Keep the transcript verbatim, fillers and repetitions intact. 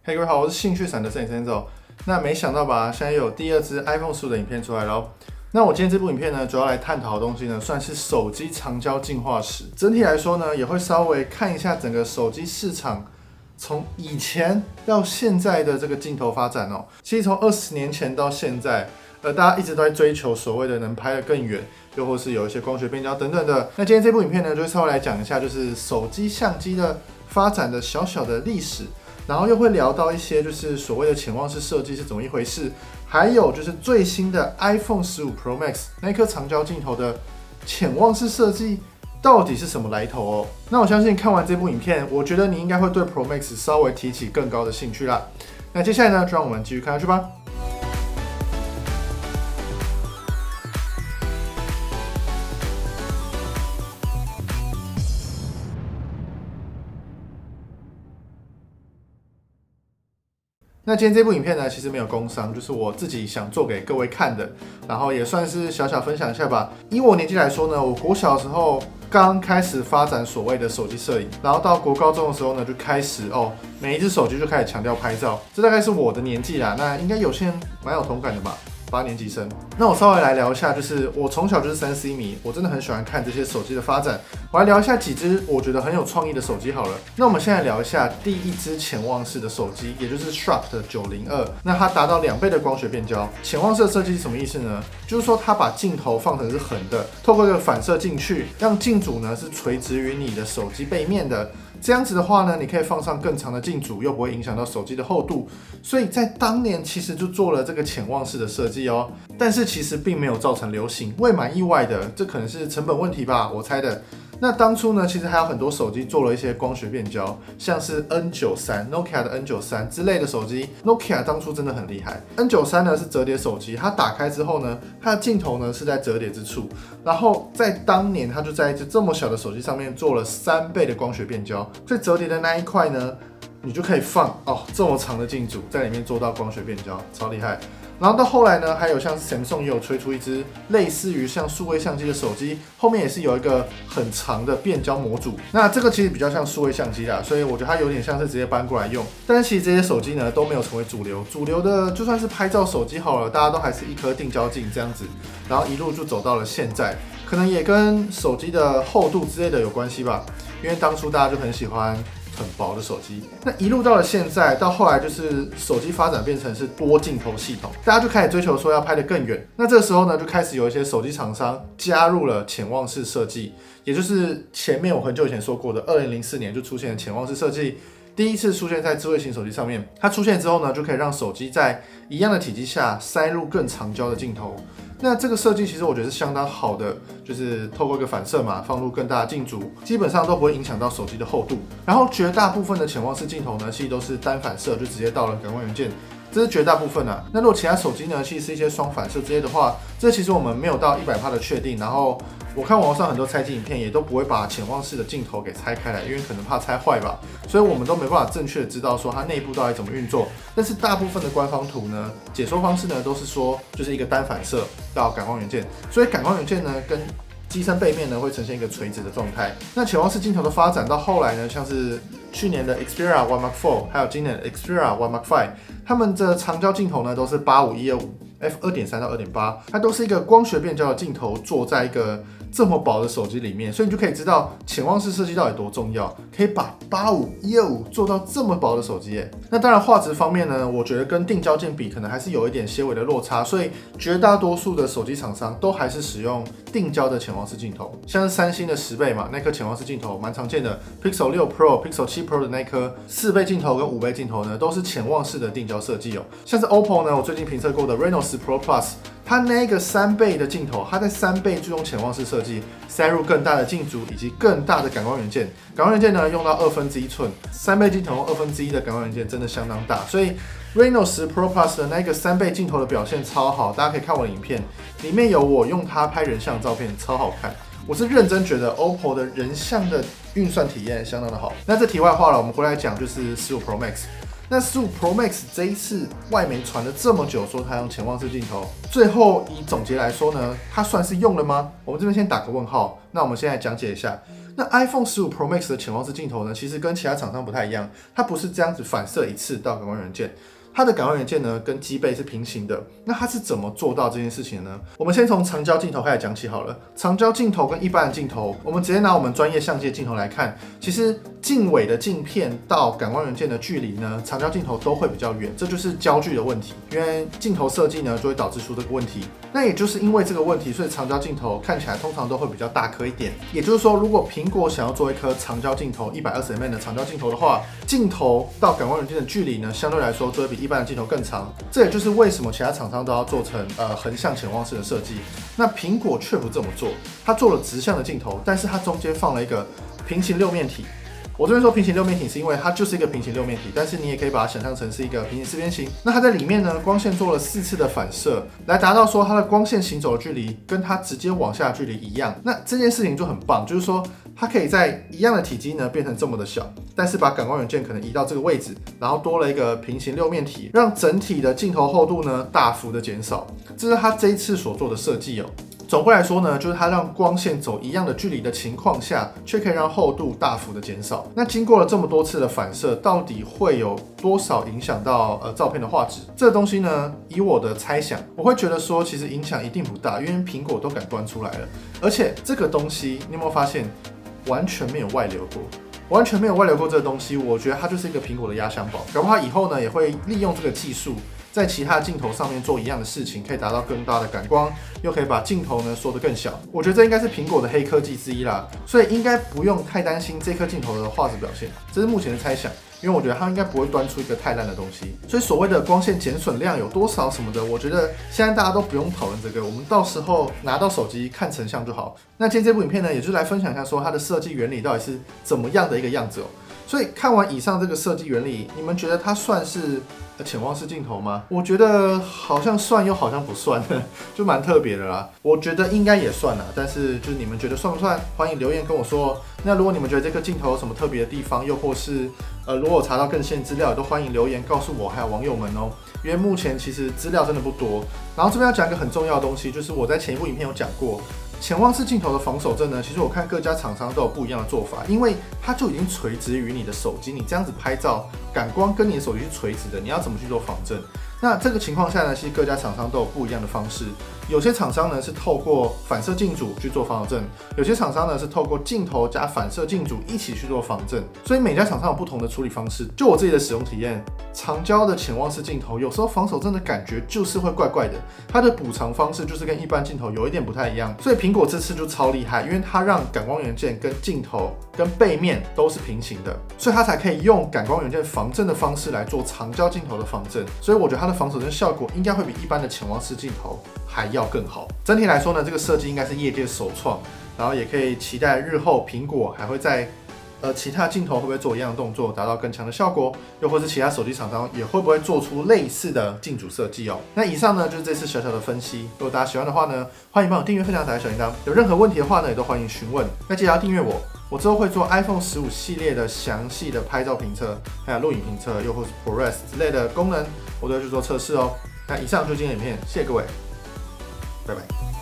嘿，各位好，我是兴趣散的摄影师 Enzo。那没想到吧，现在有第二支 iPhone 十五的影片出来了。那我今天这部影片呢，主要来探讨的东西呢，算是手机长焦进化史。整体来说呢，也会稍微看一下整个手机市场从以前到现在的这个镜头发展哦。其实从二十年前到现在，呃，大家一直都在追求所谓的能拍得更远，又或是有一些光学变焦等等的。那今天这部影片呢，就会稍微来讲一下，就是手机相机的发展的小小的历史。然后又会聊到一些就是所谓的潜望式设计是怎么一回事，还有就是最新的 iPhone 十五 Pro Max 那一颗长焦镜头的潜望式设计到底是什么来头哦？那我相信看完这部影片，我觉得你应该会对 Pro Max 稍微提起更高的兴趣啦。那接下来呢，就让我们继续看下去吧。那今天这部影片呢，其实没有工商，就是我自己想做给各位看的，然后也算是小小分享一下吧。以我年纪来说呢，我国小的时候刚开始发展所谓的手机摄影，然后到国高中的时候呢，就开始哦，每一只手机就开始强调拍照，这大概是我的年纪啦。那应该有些人蛮有同感的吧。八年级生，那我稍微来聊一下，就是我从小就是三 C 迷，我真的很喜欢看这些手机的发展。我来聊一下几支我觉得很有创意的手机好了。那我们现在聊一下第一支潜望式的手机，也就是 Sharp 的九零二。那它达到两倍的光学变焦。潜望式的设计是什么意思呢？就是说它把镜头放成是横的，透过一个反射进去，让镜组呢是垂直于你的手机背面的。这样子的话呢，你可以放上更长的镜组，又不会影响到手机的厚度。所以在当年其实就做了这个潜望式的设计哦，但是其实并没有造成流行，我也蛮意外的，这可能是成本问题吧，我猜的。那当初呢，其实还有很多手机做了一些光学变焦，像是 N 九十三 Nokia 的 N 九十三 之类的手机。Nokia 当初真的很厉害。N 九十三 呢是折叠手机，它打开之后呢，它的镜头呢是在折叠之处，然后在当年它就在一只这么小的手机上面做了三倍的光学变焦，所以折叠的那一块呢，你就可以放哦这么长的镜组在里面做到光学变焦，超厉害。然后到后来呢，还有像 Samsung 也有推出一支类似于像数位相机的手机，后面也是有一个很长的变焦模组。那这个其实比较像数位相机啦，所以我觉得它有点像是直接搬过来用。但是其实这些手机呢都没有成为主流，主流的就算是拍照手机好了，大家都还是一颗定焦镜这样子，然后一路就走到了现在，可能也跟手机的厚度之类的有关系吧，因为当初大家就很喜欢很薄的手机，那一路到了现在，到后来就是手机发展变成是多镜头系统，大家就开始追求说要拍得更远。那这个时候呢，就开始有一些手机厂商加入了潜望式设计，也就是前面我很久以前说过的，二零零四年就出现了潜望式设计，第一次出现在智慧型手机上面。它出现之后呢，就可以让手机在一样的体积下塞入更长焦的镜头。那这个设计其实我觉得是相当好的，就是透过一个反射嘛，放入更大的镜组，基本上都不会影响到手机的厚度。然后绝大部分的潜望式镜头呢，其实都是单反射，就直接到了感光元件，这是绝大部分啊。那如果其他手机呢，其实是一些双反射之类的话，这其实我们没有到 百分之百 的确定。然后我看网络上很多拆机影片也都不会把潜望式的镜头给拆开来，因为可能怕拆坏吧，所以我们都没办法正确的知道说它内部到底怎么运作。但是大部分的官方图呢，解说方式呢都是说就是一个单反射到感光元件，所以感光元件呢跟机身背面呢会呈现一个垂直的状态。那潜望式镜头的发展到后来呢，像是去年的 Xperia One Mark Four， 还有今年的 Xperia One Mark Five， 它们的长焦镜头呢都是八五一二五 f 二点三 到 二点八， 它都是一个光学变焦的镜头做在一个这么薄的手机里面，所以你就可以知道潜望式设计到底多重要，可以把八五一二五做到这么薄的手机耶。那当然画质方面呢，我觉得跟定焦镜比可能还是有一点些微的落差，所以绝大多数的手机厂商都还是使用定焦的潜望式镜头，像是三星的十倍嘛，那颗潜望式镜头蛮常见的 ，Pixel 六 Pro、Pixel 七 Pro 的那颗四倍镜头跟五倍镜头呢，都是潜望式的定焦设计哦。像是 O P P O 呢，我最近评测过的 Reno 十 Pro Plus。它那个三倍的镜头，它在三倍就用潜望式设计，塞入更大的镜组以及更大的感光元件。感光元件呢用到二分之一寸，三倍镜头二分之一的感光元件真的相当大，所以 Reno 十 Pro Plus 的那个三倍镜头的表现超好，大家可以看我的影片，里面有我用它拍人像照片，超好看。我是认真觉得 O P P O 的人像的运算体验相当的好。那这题外话了，我们回来讲就是十五 Pro Max。 那十五 Pro Max 这一次外媒传了这么久，说它用潜望式镜头，最后以总结来说呢，它算是用了吗？我们这边先打个问号。那我们现在讲解一下，那 iPhone 十五 Pro Max 的潜望式镜头呢，其实跟其他厂商不太一样，它不是这样子反射一次到感光元件。它的感光元件呢跟机背是平行的，那它是怎么做到这件事情呢？我们先从长焦镜头开始讲起好了。长焦镜头跟一般的镜头，我们直接拿我们专业相机的镜头来看，其实镜尾的镜片到感光元件的距离呢，长焦镜头都会比较远，这就是焦距的问题。因为镜头设计呢就会导致出这个问题。那也就是因为这个问题，所以长焦镜头看起来通常都会比较大颗一点。也就是说，如果苹果想要做一颗长焦镜头 一百二十 mm 的长焦镜头的话，镜头到感光元件的距离呢，相对来说就会比一般的镜头更长。这也就是为什么其他厂商都要做成呃横向潜望式的设计。那苹果却不这么做，它做了直向的镜头，但是它中间放了一个平行六面体。我这边说平行六面体是因为它就是一个平行六面体，但是你也可以把它想象成是一个平行四边形。那它在里面呢，光线做了四次的反射，来达到说它的光线行走的距离跟它直接往下的距离一样。那这件事情就很棒，就是说它可以在一样的体积呢变成这么的小，但是把感光元件可能移到这个位置，然后多了一个平行六面体，让整体的镜头厚度呢大幅的减少。这是它这一次所做的设计哦。总归来说呢，就是它让光线走一样的距离的情况下，却可以让厚度大幅的减少。那经过了这么多次的反射，到底会有多少影响到呃照片的画质？这个东西呢，以我的猜想，我会觉得说，其实影响一定不大，因为苹果都敢端出来了。而且这个东西，你有没有发现，完全没有外流过？完全没有外流过这个东西，我觉得它就是一个苹果的压箱宝。搞不好它以后呢，也会利用这个技术，在其他镜头上面做一样的事情，可以达到更大的感光，又可以把镜头呢缩得更小。我觉得这应该是苹果的黑科技之一啦，所以应该不用太担心这颗镜头的画质表现，这是目前的猜想。因为我觉得它应该不会端出一个太烂的东西，所以所谓的光线减损量有多少什么的，我觉得现在大家都不用讨论这个，我们到时候拿到手机看成像就好。那今天这部影片呢，也就是来分享一下说它的设计原理到底是怎么样的一个样子哦。所以看完以上这个设计原理，你们觉得它算是潜望式镜头吗？我觉得好像算又好像不算，就蛮特别的啦。我觉得应该也算啦，但是就是你们觉得算不算？欢迎留言跟我说。那如果你们觉得这颗镜头有什么特别的地方，又或是呃，如果查到更新资料，也都欢迎留言告诉我还有网友们哦。因为目前其实资料真的不多。然后这边要讲一个很重要的东西，就是我在前一部影片有讲过。潜望式镜头的防守阵呢，其实我看各家厂商都有不一样的做法，因为它就已经垂直于你的手机，你这样子拍照，感光跟你的手机是垂直的，你要怎么去做防震？那这个情况下呢，其实各家厂商都有不一样的方式。有些厂商呢是透过反射镜组去做防守阵，有些厂商呢是透过镜头加反射镜组一起去做防震，所以每家厂商有不同的处理方式。就我自己的使用体验，长焦的潜望式镜头有时候防守阵的感觉就是会怪怪的，它的补偿方式就是跟一般镜头有一点不太一样。所以苹果这次就超厉害，因为它让感光元件跟镜头跟背面都是平行的，所以它才可以用感光元件防震的方式来做长焦镜头的防震。所以我觉得它的防守阵效果应该会比一般的潜望式镜头还要更好。整体来说呢，这个设计应该是业界首创，然后也可以期待日后苹果还会在呃其他镜头会不会做一样的动作，达到更强的效果，又或是其他手机厂商也会不会做出类似的镜组设计哦。那以上呢就是这次小小的分析，如果大家喜欢的话呢，欢迎帮我订阅、分享、打开小铃铛。有任何问题的话呢，也都欢迎询问。那记得要订阅我，我之后会做 iPhone 十五系列的详细的拍照评测，还有录影评测，又或是 ProRes 之类的功能，我都会去做测试哦。那以上就是今天的影片，谢谢各位，拜拜。